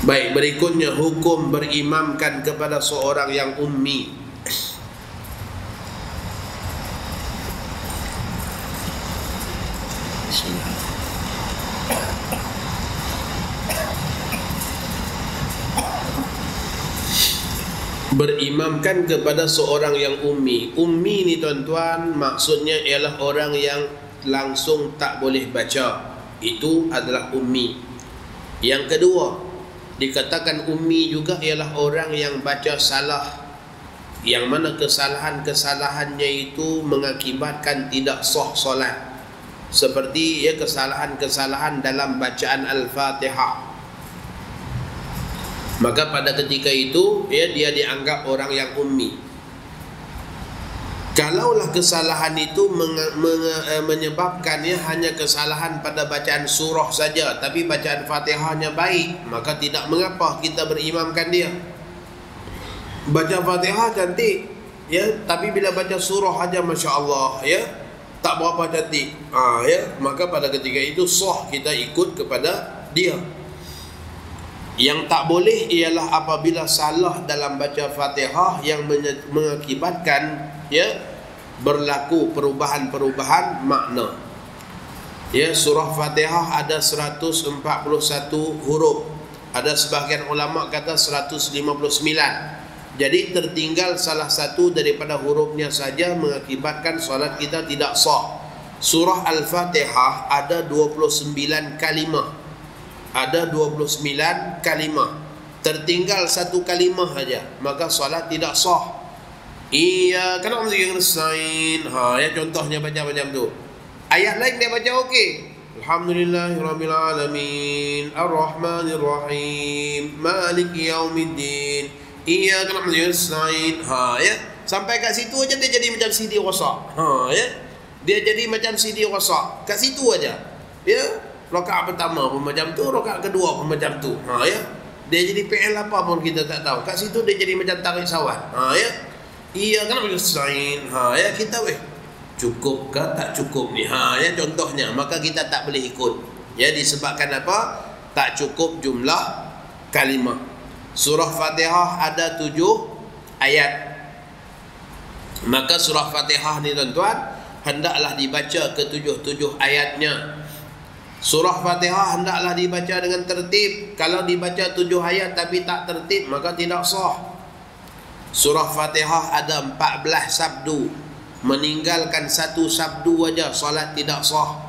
Baik, berikutnya hukum berimamkan kepada seorang yang ummi. Berimamkan kepada seorang yang ummi. Ummi ni tuan-tuan, maksudnya ialah orang yang langsung tak boleh baca. Itu adalah ummi. Yang kedua, dikatakan ummi juga ialah orang yang baca salah, yang mana kesalahannya itu mengakibatkan tidak sah solat. Seperti kesalahan dalam bacaan Al-Fatihah. Maka pada ketika itu dia dianggap orang yang ummi. Kalaulah kesalahan itu menyebabkannya hanya kesalahan pada bacaan surah saja, tapi bacaan Fatihahnya baik, maka tidak mengapa kita berimamkan dia. Baca Fatihah cantik, tapi bila baca surah aja Masya Allah, tak berapa cantik, maka pada ketika itu sah kita ikut kepada dia. Yang tak boleh ialah apabila salah dalam baca Fatihah yang mengakibatkan berlaku perubahan-perubahan makna. Surah Fatihah ada 141 huruf. Ada sebahagian ulama kata 159. Jadi tertinggal salah satu daripada hurufnya saja mengakibatkan solat kita tidak sah. Surah Al-Fatihah ada 29 kalimah. Ada 29 kalimah. Tertinggal satu kalimah saja, maka solat tidak sah. Iyyaka na'budu wa nasta'in. Contohnya baca macam tu. Ayat lain dia baca okey. Alhamdulillahirabbil alamin, arrahmanir rahim, maliki yaumiddin, iyyaka na'budu wa nasta'in. Sampai kat situ aja dia jadi macam CD rosak. Dia jadi macam CD rosak. Kat situ aja. Rakaat pertama pun macam tu, rakaat kedua pun macam tu. Dia jadi PL apa pun kita tak tahu. Kat situ dia jadi macam tarik sawat. Iya kan bersain. Kita cukup ke tak cukup ni? Contohnya, maka kita tak boleh ikut. Disebabkan apa? Tak cukup jumlah kalimah. Surah Fatihah ada 7 ayat. Maka surah Fatihah ni tuan-tuan hendaklah dibaca ke 7 ayatnya. Surah Fatihah hendaklah dibaca dengan tertib. Kalau dibaca 7 ayat tapi tak tertib, maka tidak sah. Surah Fatihah ada 14 sabdu. Meninggalkan satu sabdu aja solat tidak sah.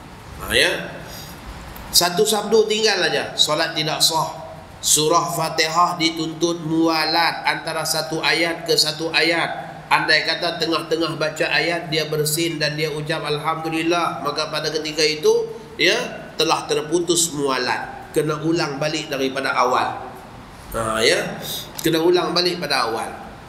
Satu sabdu tinggal aja, solat tidak sah. Surah Fatihah dituntut mualat antara satu ayat ke satu ayat. Andai kata tengah-tengah baca ayat dia bersin dan dia ucap Alhamdulillah, maka pada ketika itu telah terputus mualat. Kena ulang balik daripada awal. Kena ulang balik pada awal.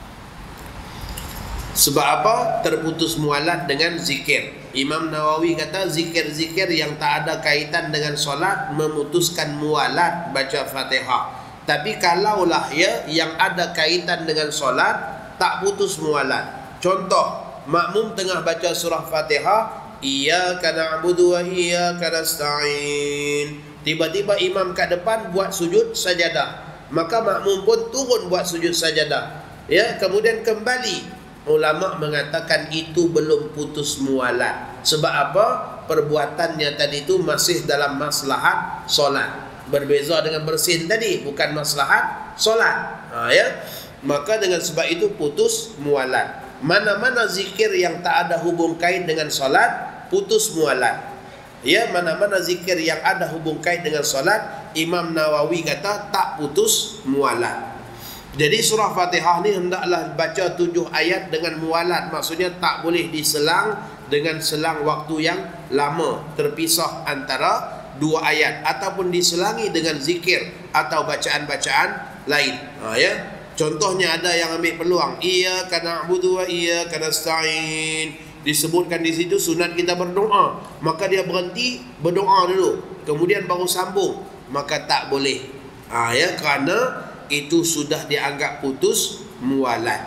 Sebab apa? Terputus mualat dengan zikir. Imam Nawawi kata zikir-zikir yang tak ada kaitan dengan solat memutuskan mualat baca Fatihah. Tapi kalaulah yang ada kaitan dengan solat tak putus mualat. Contoh, makmum tengah baca surah Fatihah, iyyaka na'budu wa iyyaka nasta'in. Tiba-tiba imam kat depan buat sujud sajadah, maka makmum pun turun buat sujud sajadah. Kemudian kembali. Ulama mengatakan itu belum putus mualat. Sebab apa? Perbuatannya tadi itu masih dalam maslahat solat. Berbeza dengan bersin tadi, bukan maslahat solat. Maka dengan sebab itu putus mualat. Mana-mana zikir yang tak ada hubung kait dengan solat, putus mualat. Mana-mana zikir yang ada hubung kait dengan solat, Imam Nawawi kata tak putus mualat. Jadi surah Fatihah ni hendaklah baca 7 ayat dengan mualat. Maksudnya tak boleh diselang dengan selang waktu yang lama, terpisah antara 2 ayat, ataupun diselangi dengan zikir atau bacaan-bacaan lain. Contohnya ada yang ambil peluang, iyyaka na'budu wa iyyaka nasta'in. Disebutkan di situ sunat kita berdoa, maka dia berhenti berdoa dulu, kemudian baru sambung, maka tak boleh. Kerana itu sudah dianggap putus mualat.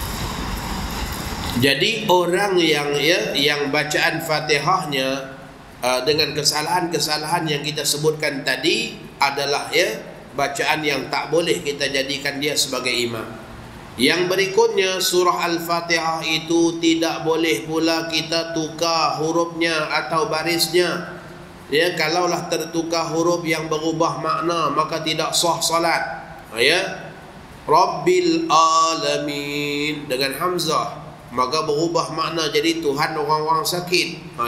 Jadi orang yang bacaan Fatihahnya dengan kesalahan-kesalahan yang kita sebutkan tadi adalah bacaan yang tak boleh kita jadikan dia sebagai imam. Yang berikutnya, surah Al-Fatihah itu tidak boleh pula kita tukar hurufnya atau barisnya. Kalaulah tertukar huruf yang berubah makna, maka tidak sah salat. Rabbil alamin dengan hamzah, maka berubah makna jadi Tuhan orang-orang sakit.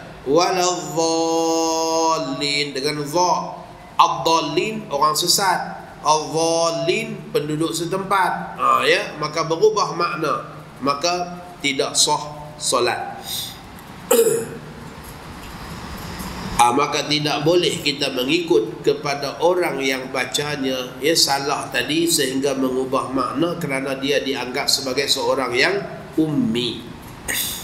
Waladzallin dengan dha, ad-dallin orang sesat, al-dhallin penduduk setempat. Maka berubah makna, maka tidak sah solat. Maka tidak boleh kita mengikut kepada orang yang bacanya salah tadi sehingga mengubah makna kerana dia dianggap sebagai seorang yang ummi.